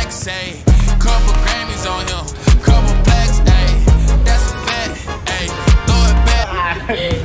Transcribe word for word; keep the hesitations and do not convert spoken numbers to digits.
X, ayy. Couple Grammys on him, couple plaques, ayy. That's a fact, ayy. Throw it back.